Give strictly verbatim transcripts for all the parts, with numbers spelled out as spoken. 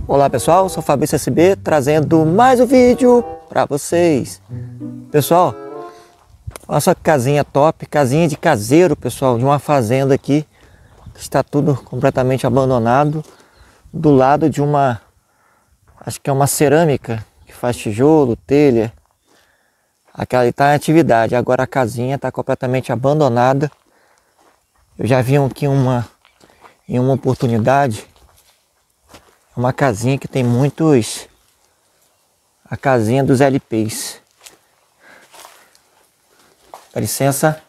Olá pessoal, sou Fabrício S B trazendo mais um vídeo para vocês. Pessoal, olha só que casinha top, casinha de caseiro, pessoal, de uma fazenda aqui que está tudo completamente abandonado, do lado de uma, acho que é uma cerâmica que faz tijolo, telha. Aquela ali está em atividade, agora a casinha está completamente abandonada. Eu já vi aqui uma, em uma oportunidade, uma casinha que tem muitos, a casinha dos L Ps. Dá licença.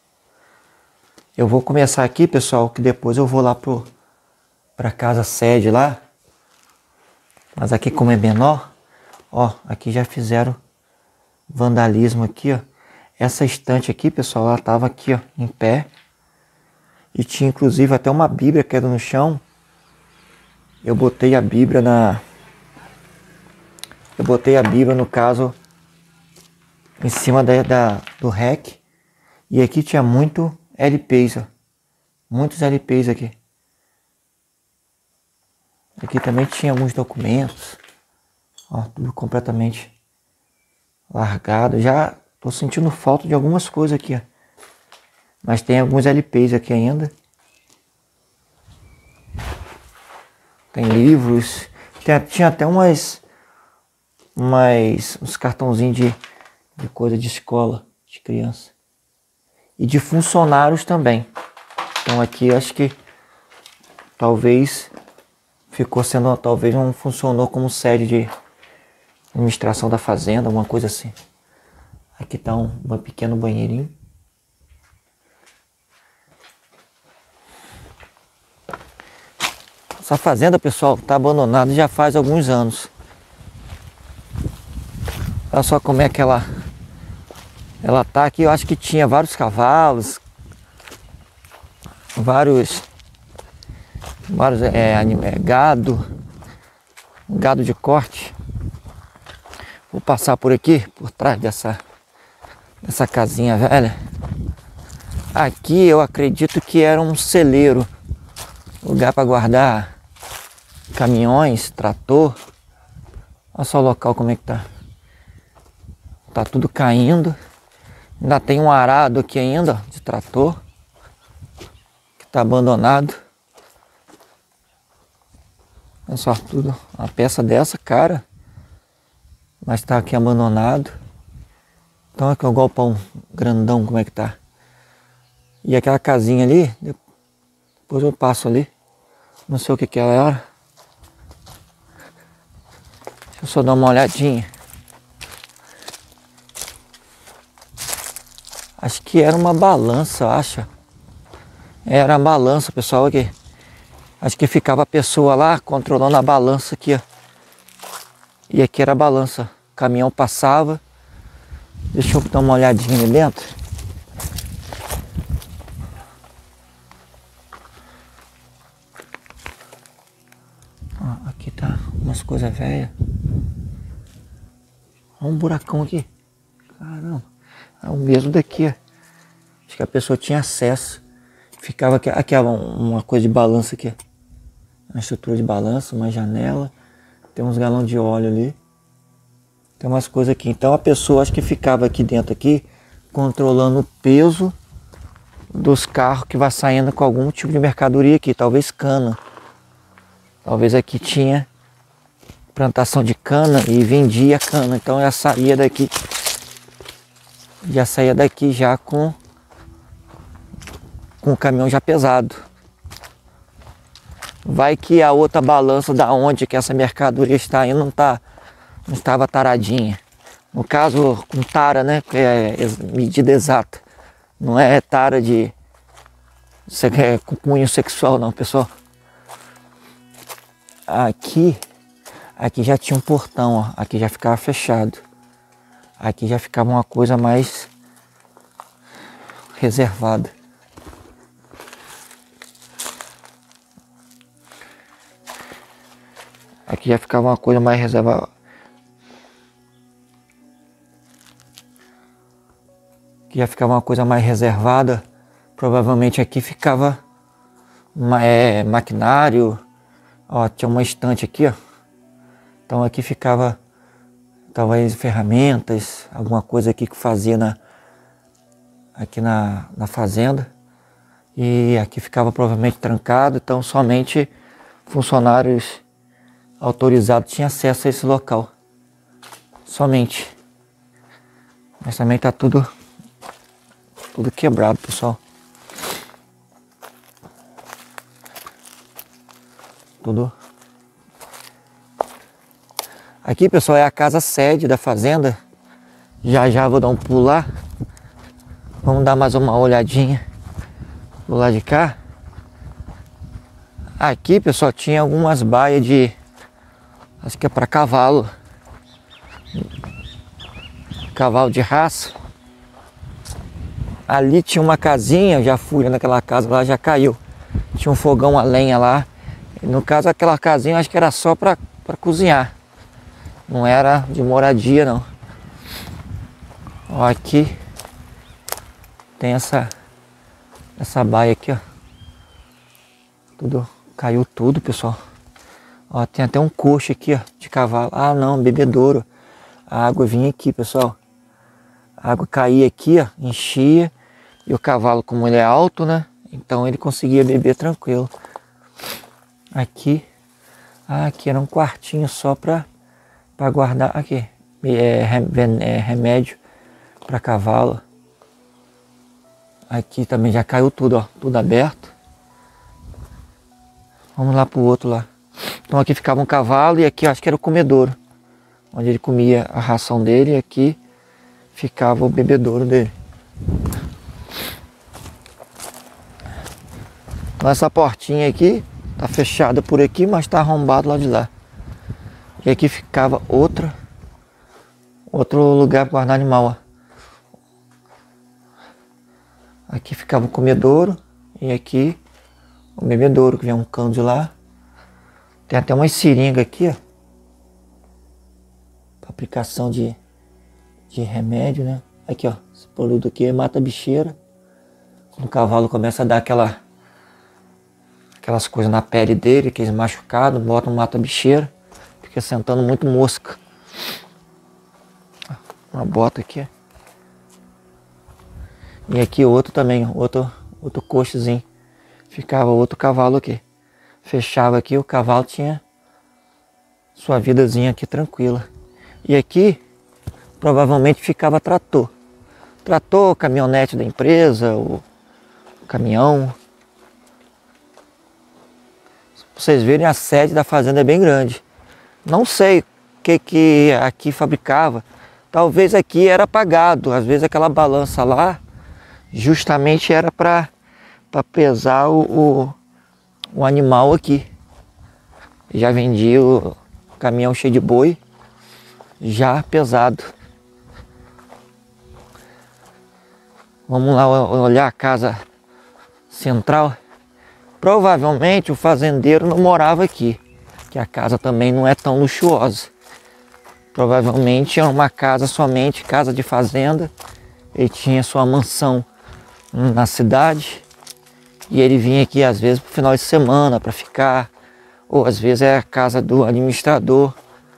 Eu vou começar aqui, pessoal, que depois eu vou lá pro para casa sede lá. Mas aqui como é menor, ó, aqui já fizeram vandalismo aqui, ó. Essa estante aqui, pessoal, ela tava aqui, ó, em pé. E tinha inclusive até uma Bíblia que era no chão. Eu botei a Bíblia na... Eu botei a Bíblia, no caso, em cima da, da, do rack. E aqui tinha muito L Ps, ó. Muitos L Ps aqui. Aqui também tinha alguns documentos. Ó, tudo completamente largado. Já tô sentindo falta de algumas coisas aqui, ó. Mas tem alguns L Ps aqui ainda. Tem livros. Tem, tinha até umas, umas uns cartãozinhos de, de coisa de escola, de criança. E de funcionários também. Então aqui acho que talvez ficou sendo, talvez não funcionou como sede de administração da fazenda, alguma coisa assim. Aqui tá um, um pequeno banheirinho. Essa fazenda, pessoal, está abandonada já faz alguns anos. Olha só como é que ela, ela tá aqui. Eu acho que tinha vários cavalos, vários, vários é, é, gado, gado de corte. Vou passar por aqui, por trás dessa, dessa casinha velha. Aqui eu acredito que era um celeiro, lugar para guardar caminhões, trator. Olha só o local como é que tá. Tá tudo caindo. Ainda tem um arado aqui ainda, ó, de trator, que tá abandonado. Olha só, tudo. Uma peça dessa, cara. Mas tá aqui abandonado. Então aqui é o galpão grandão, como é que tá. E aquela casinha ali, depois eu passo ali. Não sei o que que ela era. Deixa eu só dar uma olhadinha. Acho que era uma balança, acho. Era a balança, pessoal, aqui. Acho que ficava a pessoa lá controlando a balança aqui, ó. E aqui era a balança. O caminhão passava. Deixa eu dar uma olhadinha ali dentro. Ó, aqui tá umas coisas velhas. Olha um buracão aqui. Caramba. É o mesmo daqui, ó. Acho que a pessoa tinha acesso. Ficava aqui, aqui ó, uma coisa de balança aqui. Uma estrutura de balança, uma janela. Tem uns galões de óleo ali. Tem umas coisas aqui. Então a pessoa acho que ficava aqui dentro aqui, controlando o peso dos carros que vai saindo com algum tipo de mercadoria aqui. Talvez cana. Talvez aqui tinha plantação de cana e vendia cana. Então já saía daqui. Já saía daqui já com, com o caminhão já pesado. Vai que a outra balança da onde que essa mercadoria está indo não, tá, não estava taradinha. No caso, com tara, né? Que é medida exata. Não é tara de é, com cunho sexual não, pessoal. Aqui, aqui já tinha um portão, ó. Aqui já ficava fechado. Aqui já ficava uma coisa mais reservada. Aqui já ficava uma coisa mais reservada. Aqui já ficava uma coisa mais reservada. Provavelmente aqui ficava uma, é, maquinário. Ó, tinha uma estante aqui, ó. Então aqui ficava talvez ferramentas, alguma coisa aqui que fazia na, aqui na, na fazenda. E aqui ficava provavelmente trancado, então somente funcionários autorizados tinham acesso a esse local. Somente. Mas também tá tudo, tudo quebrado, pessoal. Tudo. Aqui, pessoal, é a casa sede da fazenda. Já já vou dar um pulo lá. Vamos dar mais uma olhadinha do lado de cá. Aqui, pessoal, tinha algumas baias de... acho que é para cavalo. Cavalo de raça. Ali tinha uma casinha, já fui naquela casa lá, já caiu. Tinha um fogão a lenha lá. No caso, aquela casinha acho que era só para para cozinhar. Não era de moradia, não. Ó, aqui tem essa essa baia aqui, ó. Tudo caiu tudo, pessoal. Ó, tem até um coxo aqui, ó, de cavalo. Ah, não, bebedouro. A água vinha aqui, pessoal. A água caía aqui, ó, enchia. E o cavalo, como ele é alto, né? Então ele conseguia beber tranquilo. Aqui, ah, aqui era um quartinho só para para guardar, aqui, é, é remédio para cavalo. Aqui também já caiu tudo, ó, tudo aberto. Vamos lá pro outro lá. Então aqui ficava um cavalo e aqui eu acho que era o comedouro, onde ele comia a ração dele, e aqui ficava o bebedouro dele. Então essa portinha aqui tá fechada por aqui, mas tá arrombado lá de lá. E aqui ficava outra, outro lugar para guardar animal, ó. Aqui ficava o comedouro e aqui o bebedouro, que vem um cano de lá. Tem até uma seringa aqui, ó, para aplicação de, de remédio, né? Aqui, ó, esse produto aqui mata a bicheira. Quando o cavalo começa a dar aquela, aquelas coisas na pele dele, aqueles machucados, bota um mata bicheira. Fica sentando muito mosca. Uma bota aqui, ó. E aqui outro também, outro, outro coxozinho. Ficava outro cavalo aqui. Fechava aqui, o cavalo tinha sua vidazinha aqui tranquila. E aqui provavelmente ficava trator. Trator, caminhonete da empresa, o caminhão. Pra vocês verem, a sede da fazenda é bem grande. Não sei o que que aqui fabricava. Talvez aqui era pagado. Às vezes aquela balança lá justamente era para para pesar o, o, o animal aqui. Já vendia o caminhão cheio de boi, já pesado. Vamos lá olhar a casa central. Provavelmente o fazendeiro não morava aqui, que a casa também não é tão luxuosa. Provavelmente era uma casa somente, casa de fazenda. Ele tinha sua mansão na cidade e ele vinha aqui às vezes pro final de semana para ficar, ou às vezes é a casa do administrador,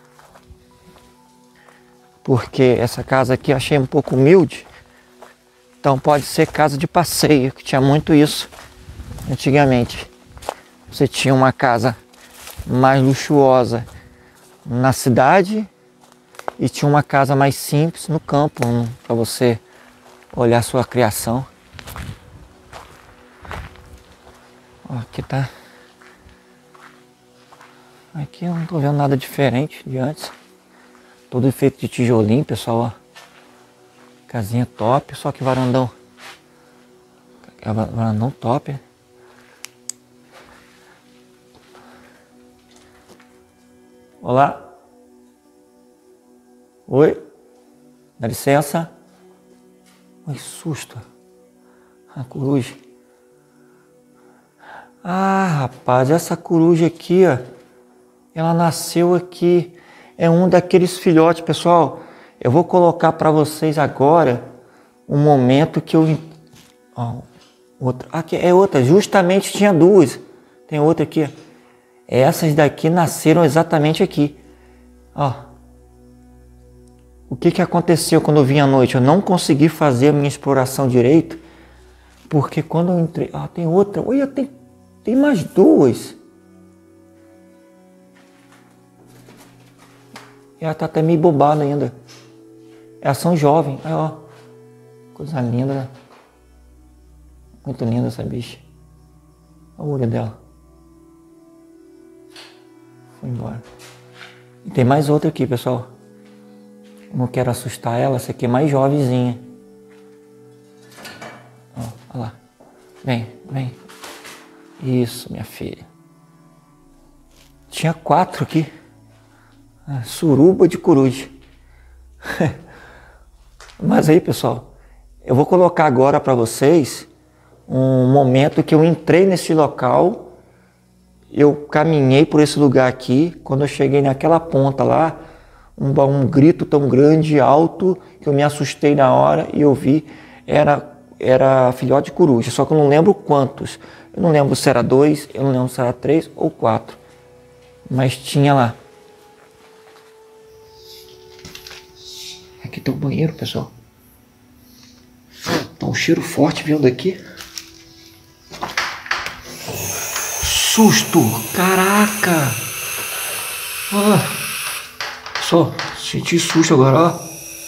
porque essa casa aqui eu achei um pouco humilde, então pode ser casa de passeio, que tinha muito isso antigamente. Você tinha uma casa mais luxuosa na cidade e tinha uma casa mais simples no campo, um, para você olhar sua criação. Ó, aqui tá. Aqui eu não tô vendo nada diferente de antes. Tudo feito de tijolinho, pessoal, ó. Casinha top, só que varandão. Varandão top. Olá. Oi. Dá licença. Ai, susto. A coruja. Ah, rapaz, essa coruja aqui, ó, ela nasceu aqui. É um daqueles filhotes, pessoal. Eu vou colocar para vocês agora um momento que eu... Ó, outra. Aqui é outra. Justamente tinha duas. Tem outra aqui. Essas daqui nasceram exatamente aqui. Ó. O que que aconteceu quando eu vim à noite? Eu não consegui fazer a minha exploração direito, porque quando eu entrei... Ah, tem outra. Olha, tem, tem mais duas. E ela tá até meio bobada ainda. Elas são jovens. Aí, ó. Coisa linda, né? Muito linda essa bicha. Olha o olho dela. Foi embora. E tem mais outra aqui, pessoal. Eu não quero assustar ela. Essa aqui é mais jovenzinha. Ó, olha lá. Vem, vem. Isso, minha filha. Tinha quatro aqui. Ah, suruba de coruja. Mas aí, pessoal, eu vou colocar agora para vocês um momento que eu entrei nesse local. Eu caminhei por esse lugar aqui. Quando eu cheguei naquela ponta lá, um, um grito tão grande, alto, que eu me assustei na hora e eu vi, era, era filhote de coruja, só que eu não lembro quantos. Eu não lembro se era dois, eu não lembro se era três ou quatro. Mas tinha lá. Aqui tem um banheiro, pessoal. Tá um cheiro forte vindo daqui. Susto! Caraca! Ah, só senti susto agora, ó.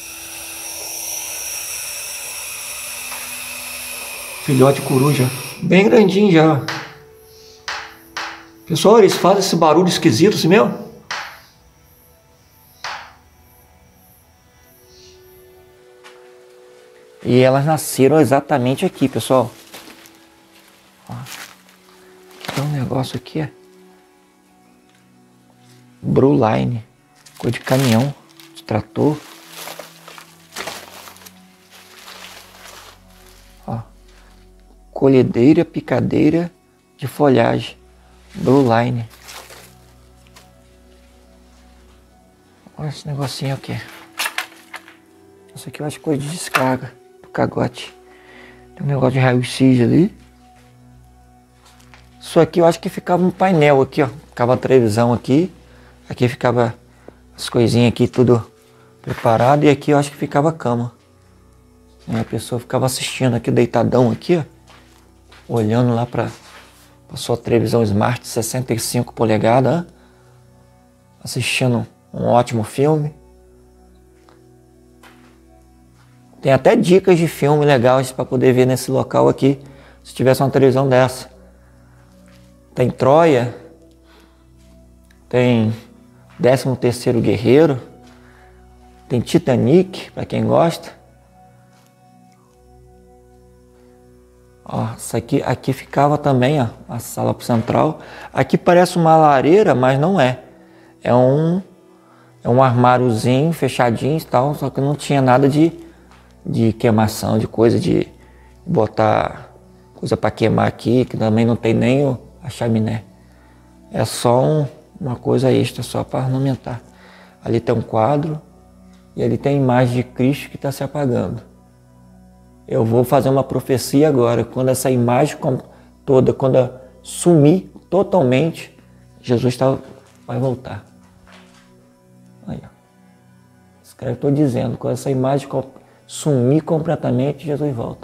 Filhote de coruja. Bem grandinho já. Pessoal, eles fazem esse barulho esquisito assim mesmo? E elas nasceram exatamente aqui, pessoal. Ó. Tem um negócio aqui, ó. Broline. Coisa de caminhão, de trator. Ó. Colhedeira, picadeira de folhagem. Broline. Olha esse negocinho aqui. Isso aqui eu acho coisa de descarga. Cagote. Tem um negócio de raio-x ali. Isso aqui eu acho que ficava um painel aqui, ó. Ficava a televisão aqui. Aqui ficava as coisinhas aqui tudo preparado. E aqui eu acho que ficava a cama. E a pessoa ficava assistindo aqui, deitadão aqui, ó. Olhando lá para a sua televisão Smart sessenta e cinco polegadas. Ó. Assistindo um ótimo filme. Tem até dicas de filme legais para poder ver nesse local aqui, se tivesse uma televisão dessa. Tem Troia, tem décimo terceiro Guerreiro, tem Titanic, para quem gosta. Ó, isso aqui, aqui ficava também, ó, a sala central. Aqui parece uma lareira, mas não é. É um, é um armáriozinho fechadinho e tal, só que não tinha nada de de queimação, de coisa de botar coisa para queimar aqui, que também não tem nem o, a chaminé. É só um, uma coisa extra, só para ornamentar. Ali tem um quadro e ali tem a imagem de Cristo que está se apagando. Eu vou fazer uma profecia agora, quando essa imagem toda, quando sumir totalmente, Jesus tá, vai voltar. Aí, ó. Isso que eu estou dizendo, quando essa imagem sumir completamente, Jesus volta.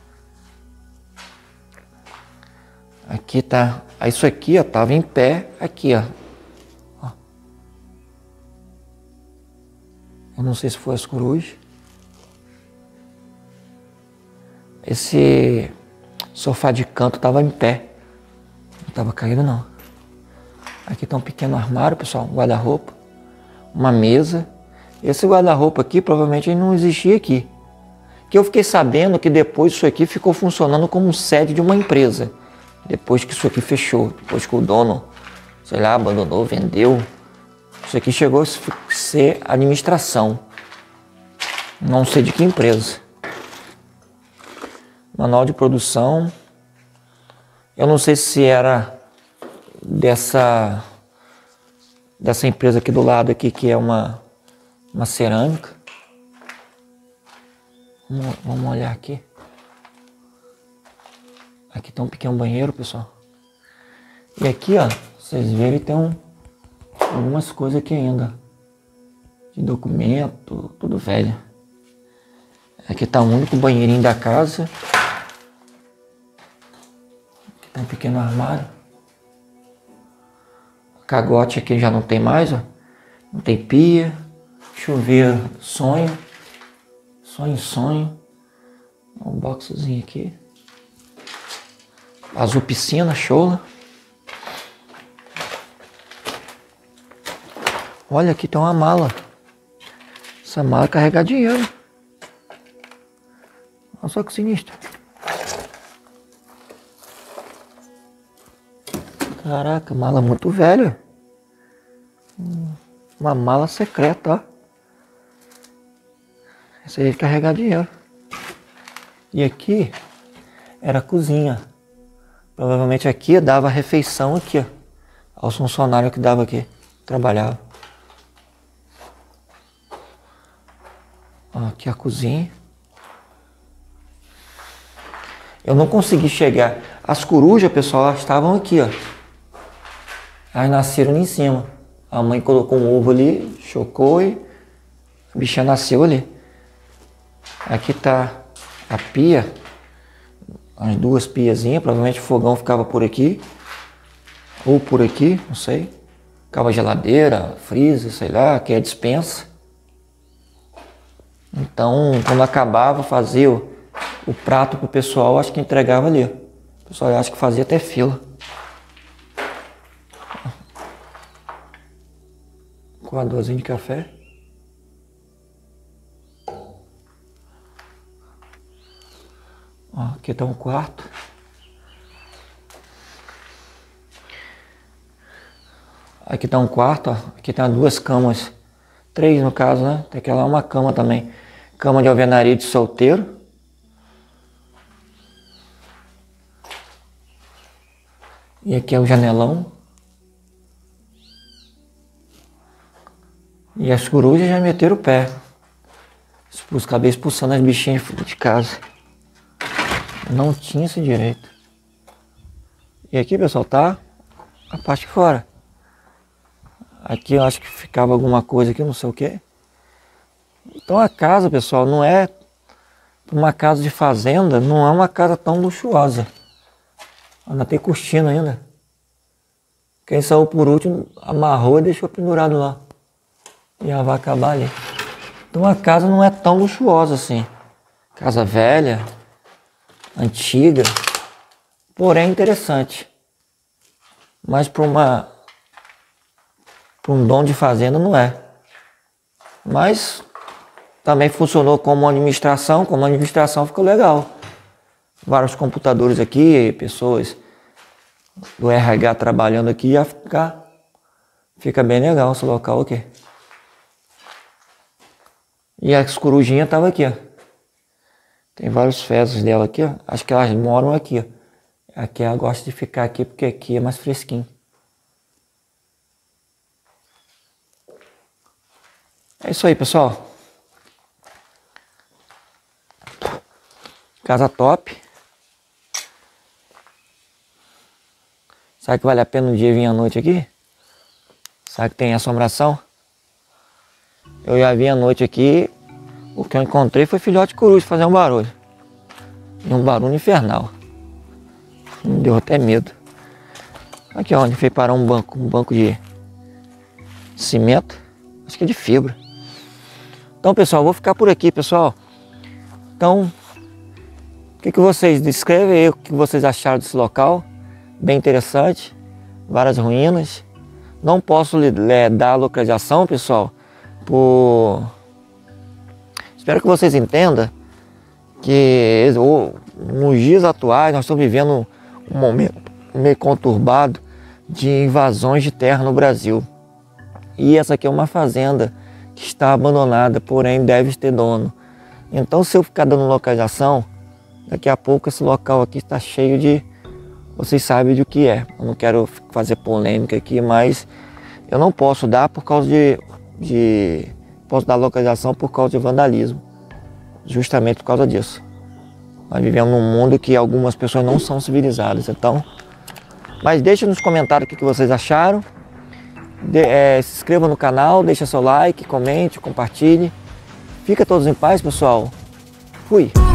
Aqui tá, isso aqui ó, tava em pé, aqui ó. ó. Eu não sei se foi as corujas. Esse sofá de canto tava em pé, não tava caído não. Aqui tá um pequeno armário, pessoal, um guarda-roupa, uma mesa. Esse guarda-roupa aqui provavelmente não existia aqui. Que eu fiquei sabendo que depois isso aqui ficou funcionando como sede de uma empresa. Depois que isso aqui fechou, depois que o dono, sei lá, abandonou, vendeu. Isso aqui chegou a ser administração. Não sei de que empresa. Manual de produção. Eu não sei se era dessa, dessa empresa aqui do lado aqui, que é uma, uma cerâmica. Vamos, vamos olhar aqui. Aqui tem um pequeno banheiro, pessoal. E aqui, ó, vocês verem, tem um, algumas coisas aqui ainda. de documento, tudo velho. Aqui tá o único banheirinho da casa. Aqui tá um pequeno armário. Cagote aqui já não tem mais, ó. Não tem pia. Chuveiro, sonho. Sonho, sonho. Um boxzinho aqui. Azul piscina, show. Olha, aqui tem uma mala. Essa mala carrega dinheiro. Olha só que sinistro. Caraca, mala muito velha. Uma mala secreta, ó. Essa aí é de carregar dinheiro. E aqui era a cozinha. Provavelmente aqui dava refeição aqui, ó. Aos funcionários que dava aqui. Trabalhava. Ó, aqui a cozinha. Eu não consegui chegar. As corujas, pessoal, elas estavam aqui, ó. Elas nasceram ali em cima. A mãe colocou um ovo ali, chocou e a bichinha nasceu ali. Aqui tá a pia. As duas piazinhas. Provavelmente o fogão ficava por aqui. Ou por aqui, não sei. Ficava geladeira, freezer, sei lá, que é a despensa. Então, quando acabava, fazia o, o prato pro pessoal, acho que entregava ali. O pessoal acho que fazia até fila. Coadorzinho de café. Ó, aqui tá um quarto. Aqui tá um quarto, ó. Aqui tem duas camas. Três no caso, né? Tem aquela uma cama também. Cama de alvenaria de solteiro. E aqui é o janelão. E as corujas já meteram o pé. Acabei expulsando as bichinhas de casa. Não tinha esse direito. E aqui, pessoal, tá a parte de fora. Aqui eu acho que ficava alguma coisa aqui, não sei o que. Então a casa, pessoal, não é uma casa de fazenda, não é uma casa tão luxuosa. Ainda tem cortina ainda. Quem saiu por último amarrou e deixou pendurado lá. Já vai acabar ali. Então a casa não é tão luxuosa assim. Casa velha, antiga, porém interessante. Mas para uma para um dono de fazenda não é. Mas também funcionou como administração, como administração ficou legal. Vários computadores aqui, pessoas do R H trabalhando aqui, ia ficar, fica bem legal esse local aqui. E as corujinhas estavam aqui, ó. Tem vários fezes dela aqui, ó. Acho que elas moram aqui, ó. Aqui ela gosta de ficar aqui porque aqui é mais fresquinho. É isso aí, pessoal. Casa top. Sabe que vale a pena um dia vir à noite aqui? Sabe que tem assombração? Eu já vim à noite aqui. O que eu encontrei foi filhote de coruja fazer um barulho. E um barulho infernal. Me deu até medo. Aqui ó, onde foi parar um banco, um banco de cimento. Acho que é de fibra. Então, pessoal, vou ficar por aqui, pessoal. Então, o que, que vocês descrevem aí, o que vocês acharam desse local? Bem interessante. Várias ruínas. Não posso lhe dar a localização, pessoal, por... Espero que vocês entendam que nos dias atuais nós estamos vivendo um momento meio conturbado de invasões de terra no Brasil. E essa aqui é uma fazenda que está abandonada, porém deve ter dono. Então, se eu ficar dando localização, daqui a pouco esse local aqui está cheio de... Vocês sabem do que é. Eu não quero fazer polêmica aqui, mas eu não posso dar por causa de... de posso dar localização por causa de vandalismo. Justamente por causa disso. Nós vivemos num mundo que algumas pessoas não são civilizadas, então... Mas deixe nos comentários o que vocês acharam. De, é, se inscreva no canal, deixa seu like, comente, compartilhe. Fica todos em paz, pessoal. Fui!